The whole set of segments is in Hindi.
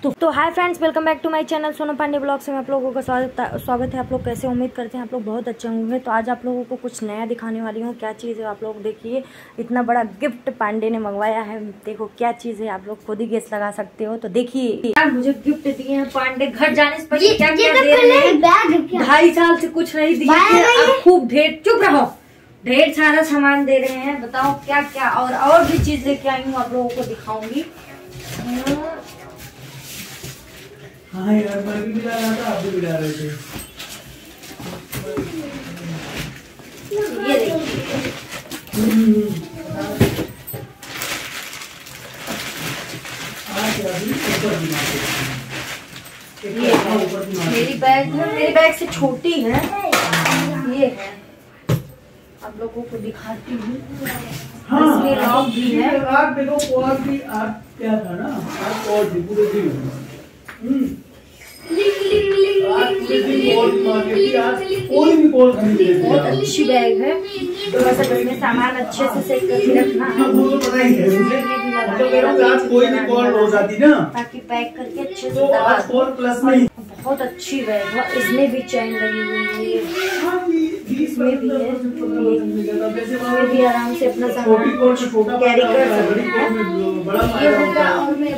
तो hi friends, welcome back to my channel Sonam Pandey blogs में आप लोगों का स्वागत है। आप लोग कैसे, उम्मीद करते हैं आप लोग बहुत अच्छे होंगे। तो आज आप लोगों को कुछ नया दिखाने वाली हूँ। क्या चीज़ है आप लोग देखिए। इतना बड़ा गिफ्ट पांडे ने मंगवाया है। देखो क्या चीज़ है, आप लोग खुद ही गेस लगा सकते हो। तो देखिए यार, मुझे गिफ्ट दिए हैं पांडे। घर जाने से पहले क्या क्या दे रहे हैं। 2.5 साल से कुछ नहीं दिए। खूब ढेर, चुप रहो, ढेर सारा सामान दे रहे हैं। बताओ क्या क्या। और भी चीज लेके आई हूँ, आप लोगों को दिखाऊंगी। हाँ यार, मैं भी मिला रहा था, आप भी मिला रहे थे। ये देखिए, मेरी बैग है, मेरी बैग से छोटी है। ये है, आप लोगों को दिखाती हूँ। हाँ, इसमें लॉक भी है। आप देखो, और भी आप क्या था ना, आप और भी पूरे दिन बहुत अच्छी बैग है। तो बस इसमें सामान अच्छे से सेट करके रखना है। पता ही है मुझे, मतलब कोई भी कॉल हो जाती ना, ताकि पैक करके अच्छे से तो आज कॉल प्लस में। बहुत अच्छी बैग है। इसमें भी चैन लगी हुई है, इसमें भी है। इसमें भी आराम से अपना सामान कैरी कर सकते हैं। ये होगा। और मैं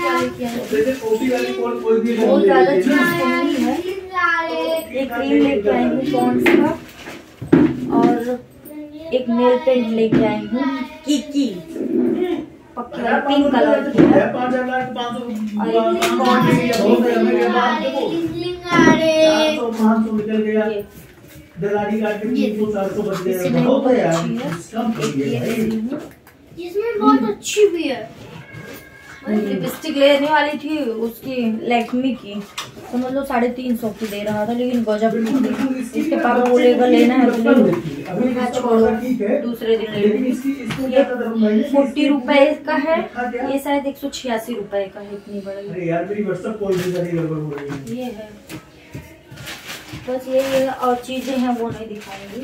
बहुत ज्यादा चीज नहीं है। एक क्रीम लेके आई हूँ पॉन्ड्स का, और एक नेल पेंट लेके आई हूँ की पक्की वाली पिंक कलर की है। जिसमें बहुत अच्छी भी है। लिपस्टिक लेने वाली थी उसकी, लैक्मी की, समझ लो 350 की दे रहा था, लेकिन गजब निकली। इसके पापा बोलेगा लेना है तो छोड़ो, दूसरे दिन ले लो। ये 40 रुपए का है, ये शायद 186 रुपए का है। इतनी बड़ी ये है। बस ये है, और चीजें हैं वो नहीं दिखाएंगी।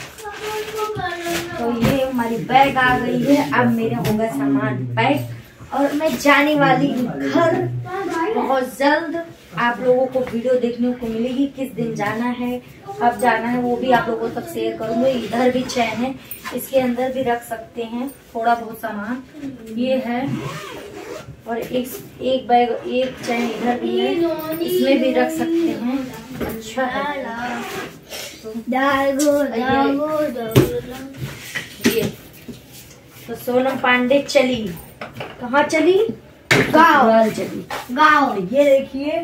तो ये हमारी बैग आ गई है। अब मेरा होगा सामान पैक, और मैं जाने वाली हूँ घर बहुत जल्द। आप लोगों को वीडियो देखने को मिलेगी, किस दिन जाना है, कब जाना है, वो भी आप लोगों तक शेयर करूंगी। इधर भी चैन है, इसके अंदर भी रख सकते हैं थोड़ा बहुत सामान। ये है, और एक बैग, एक चैन इधर भी है, इसमें भी रख सकते हैं। अच्छा है। ये तो सोनम पांडे चली, कहाँ चली? गाँव चली। गाँव। ये देखिए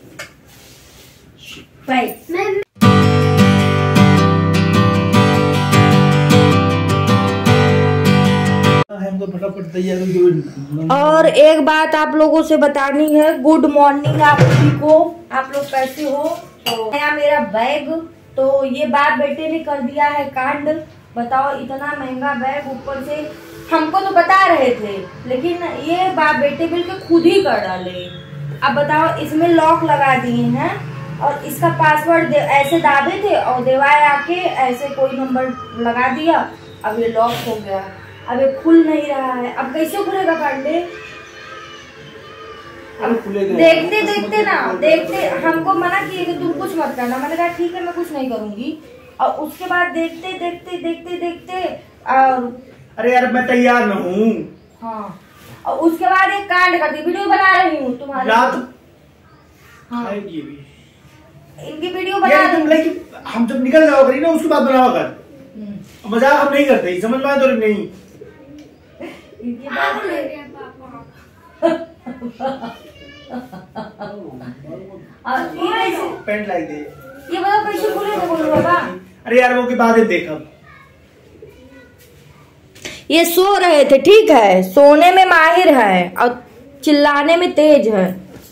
हमको फटाफट तैयार। और एक बात आप लोगों से बतानी है। गुड मॉर्निंग आप सभी को। आप लोग कैसे हो? तो नया मेरा बैग, तो ये बाप बेटे ने कर दिया है कांड। बताओ, इतना महंगा बैग, ऊपर से हमको तो बता रहे थे, लेकिन ये बाप बेटे मिलकर खुद ही कर डाले। अब बताओ, इसमें लॉक लगा दिए हैं, और इसका पासवर्ड ऐसे दाबे थे, और देवाए आके ऐसे कोई नंबर लगा दिया। अब ये लॉक हो गया, अब ये खुल नहीं रहा है। अब कैसे खुलेगा पांडे? देखते देखते ना, देखते हमको मना किए कि तुम कुछ मत करना। मैंने कहा ठीक है, मैं कुछ नहीं करूंगी। और उसके बाद देखते देखते देखते देखते अरे यार, मैं तैयार न हूँ। हाँ, और उसके बाद एक कांड कर दी। वीडियो बना रही हूँ तुम्हारी। हाँ, इनकी वीडियो बना रही। हम जब निकल जाओ करी ना, उसके बाद बनाओ कर। मजाक हम नहीं करते, समझ में आया तो नहीं। इनकी बात पेंट लाई दे। ये बताओ कैसे खुलेगा? बोलो बाबा। अरे यार, वो की बात देख। अब ये सो रहे थे, ठीक है, सोने में माहिर है और चिल्लाने में तेज है।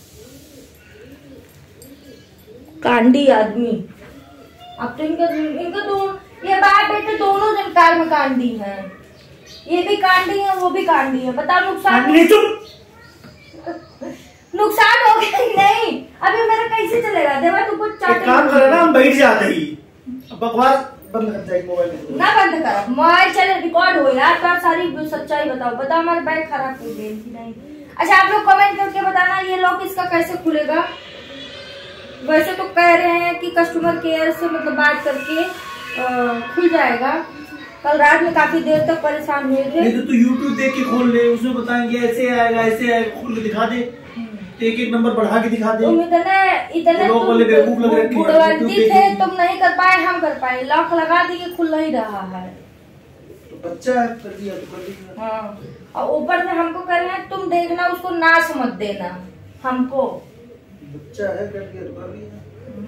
कांडी आदमी। अब तो इनका दोनों, ये बाप बेटे दोनों जन कार में कांडी है। ये भी कांडी है, वो भी कांडी है। बताओ नुकसान नुकसान हो गया कि नहीं? अभी मेरा कैसे चलेगा? देवा तू कुछ काम करे ना, हम बैठ जाते ही। बकवास बंद कर जाए मोबाइल ना, बंद करो मोबाइल, चले रिकॉर्ड हो यार। तो आप सारी सच्चाई बताओ। बताओ हमारे बैग खराब हो गई कि नहीं? अच्छा, आप लोग कमेंट करके बताना ये लॉक इसका कैसे खुलेगा? वैसे तो कह रहे हैं कि कस्टमर केयर से मतलब बात करके खुल जाएगा। कल रात में काफी देर तक परेशान हुए थे। नहीं तो तू YouTube देख के खोल ले, उसमें बताएंगे ऐसे आएगा ऐसे आएगा, खोल के दिखा दे, एक एक नंबर बढ़ा के दिखा दे। तुम इतने बुढ़वांती थे, तुम नहीं कर पाए, हम कर पाए। लॉक लगा दिए, खुल नहीं रहा है। तो बच्चा कर दिया तो कर दिया। हाँ, और ऊपर से हमको कह रहे हैं तुम देखना, उसको नाश मत देना हमको। बच्चा है, कर दिया तो कर दिया।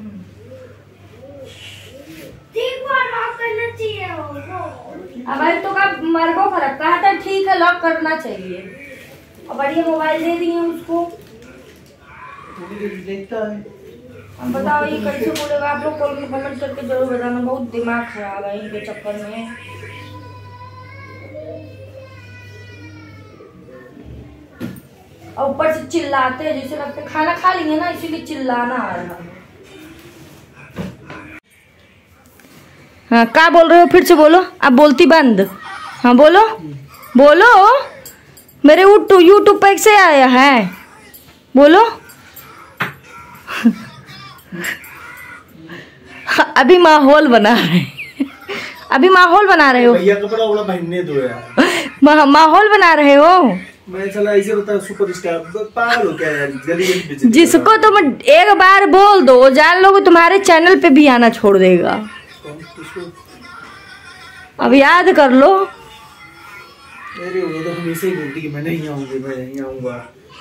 लॉक करना चाहिए अब भाई तो का मरबो खराब कहा था, ठीक है लॉक करना चाहिए। और बढ़िया मोबाइल दे दिए उसको। देखता है। अब बताओ ये कैसे बोलेगा? आप लोग कमेंट करके जरूर बताना। बहुत दिमाग खराब है इनके चक्कर में। और ऊपर से चिल्लाते हैं, जैसे लगता है खाना खा लेंगे ना, इसीलिए चिल्लाना आ रहा है। हाँ, क्या बोल रहे हो? फिर से बोलो। अब बोलती बंद। हाँ बोलो बोलो। मेरे यूट्यूब पे से आया है, बोलो। अभी माहौल बना रहे अभी माहौल बना रहे हो भैया, कपड़ा वपड़ा पहनने दो यार। माहौल बना रहे हो। मैं चला ऐसे बता, सुपरस्टार पागल हो क्या यार? गली गली जिसको तुम एक बार बोल दो, जान लो तुम्हारे चैनल पे भी आना छोड़ देगा। अब याद कर लो। अरे वो तो हमेशा ही बोलती कि मैं नहीं आऊंगी, मैं नहीं आऊंगा।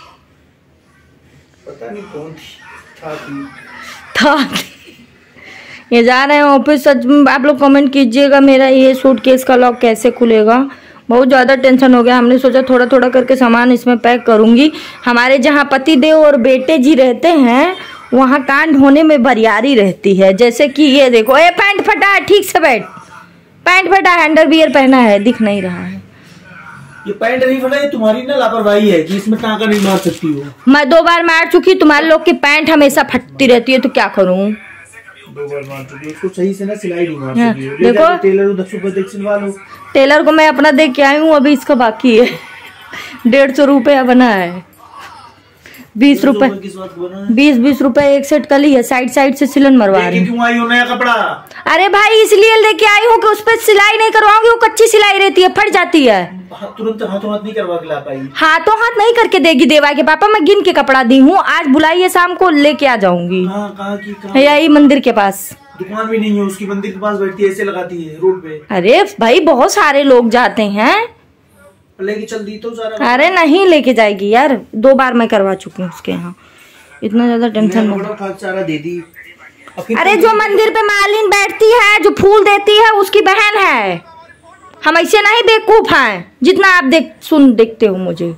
पता नहीं कौन था। ये जा रहे हैं ऑफिस। सच में आप लोग कमेंट कीजिएगा, मेरा ये सूटकेस का लॉक कैसे खुलेगा? बहुत ज़्यादा टेंशन हो गया। हमने सोचा थोड़ा थोड़ा करके सामान इसमें पैक करूंगी। हमारे जहाँ पति देव और बेटे जी रहते हैं, वहाँ कांड होने में बरियारी रहती है। जैसे कि ये देखो, ए पैंट फटा है, ठीक से बैठ। पैंट फटा है, अंडरवियर पहना है, दिख नहीं रहा है। ये पैंट नहीं फटा, ये तुम्हारी ना लापरवाही है कि इसमें टाँका नहीं मार सकती हो। मैं 2 बार मार चुकी, तुम्हारे लोग की पैंट हमेशा फटती रहती है, तो क्या करूँ? 2 बार मार चुकी, उसको सही से ना सिलाई नहीं मार हाँ, सकी हो। देखो टेलर 10 रुपए देख सिलवा लो। टेलर को मैं अपना देख के आई हूँ, अभी इसका बाकी है। 150 रुपया बना है। 20 रुपए 20 रुपए एक सेट कल ही है। साइड से सिलन मरवा रही। क्यों आई हो नया कपड़ा? अरे भाई इसलिए लेके आई हूँ कि उस पर सिलाई नहीं करवाऊंगी, वो कच्ची सिलाई रहती है, फट जाती है। तुरंत हाथों हाथ नहीं करवा के ला पाई। हाथों हाथ नहीं करके देगी देवा के पापा। मैं गिन के कपड़ा दी हूँ, आज बुलाइए शाम को लेके आ जाऊंगी। यही मंदिर के पास। दुकान भी नहीं है उसकी, मंदिर के पास बैठती है, ऐसे लगाती है रोड पे। अरे भाई बहुत सारे लोग जाते हैं, लेके चल दी तो सारा। अरे नहीं लेके जाएगी यार, 2 बार मैं करवा चुकी हूँ उसके यहाँ। इतना ज्यादा टेंशन सारा दे दी। अरे जो मंदिर पे मालिन बैठती है, जो फूल देती है, उसकी बहन है। हम ऐसे नहीं बेवकूफ हैं जितना आप देखते हो मुझे।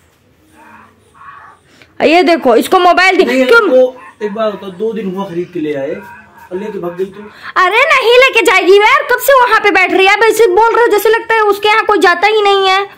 ये देखो, इसको मोबाइल क्यों? एक बार होता 2 दिन हुआ खरीद के ले आए और लेके भाग गई तो। अरे नहीं लेके जाएगी यार, कब से वहां पे बैठ रही है? वैसे बोल रहे हो जैसे लगता है उसके यहाँ कोई जाता ही नहीं है।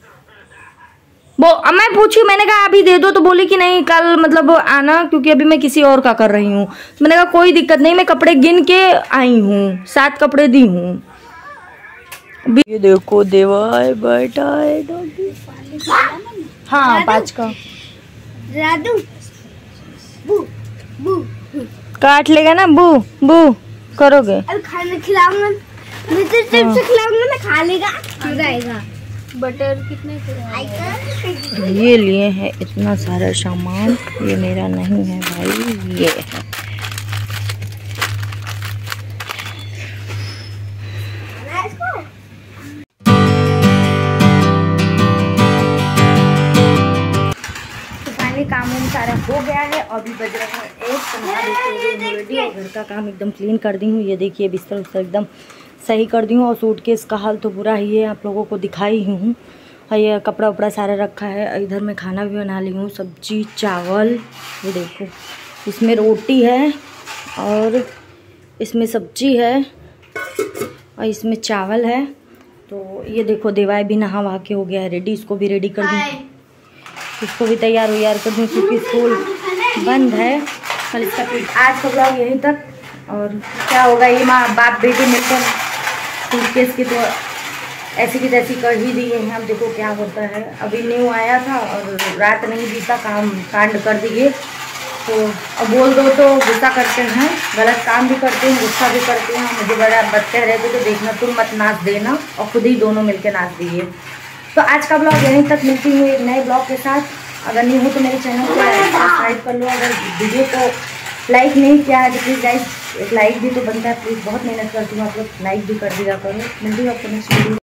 वो मैं पूछी, मैंने कहा अभी दे दो, तो बोली कि नहीं कल मतलब आना, क्योंकि अभी मैं किसी और का कर रही हूँ। मैंने कहा कोई दिक्कत नहीं, मैं कपड़े गिन के आई हूँ, 7 कपड़े दी हूँ। ये देखो देवाय बैठा है डॉगी। हाँ 5 का राधू बू बू काट लेगा ना, बू बू करोगे। अब खाना खिलाऊंगा, मैं तो चिप्स खिलाऊंगा ना, खा लेगा, आएगा। बटर कितने का? ये लिए है इतना सारा सामान, ये मेरा नहीं है भाई, ये है। काम सारा हो गया है, अभी बज रहा है 1। और घर का काम एकदम क्लीन कर दी हूँ। ये देखिए बिस्तर उस्तर एकदम सही कर दी हूँ, और सूटकेस का हाल तो बुरा ही है, आप लोगों को दिखाई ही हूँ। और ये कपड़ा उपड़ा सारा रखा है। इधर मैं खाना भी बना ली हूँ, सब्जी चावल। ये देखो इसमें रोटी है, और इसमें सब्जी है, और इसमें चावल है। तो ये देखो देवाय भी नहा वहा के हो गया है रेडी, इसको भी रेडी कर दूँ, इसको भी तैयार कर दूँ, क्योंकि स्कूल बंद है कल इसका। आज का ब्लॉग यहीं तक। और क्या होगा, ये माँ बाप बेटे मिलकर सूटकेस की तो ऐसी की तैसी कर ही दिए हैं। अब देखो क्या होता है। अभी न्यू आया था और रात नहीं बीता कांड कर दिए। तो अब बोल दो तो गुस्सा करते हैं, गलत काम भी करते हैं, गुस्सा भी करते हैं। मुझे बड़ा बच्चे रहते तो देखना तुम मत नाच देना, और खुद ही दोनों मिलकर नाच दिए। तो आज का ब्लॉग यहीं तक, मिलती हूँ एक नए ब्लॉग के साथ। अगर नहीं हो तो मेरे चैनल को सब्सक्राइब कर लो। अगर वीडियो को लाइक नहीं किया है तो प्लीज़ गाइस एक लाइक भी तो बनता है, प्लीज़ बहुत मेहनत करती हूँ, आप लोग लाइक भी कर दिया करो। मिलती हूँ आपको नेक्स्ट वीडियो।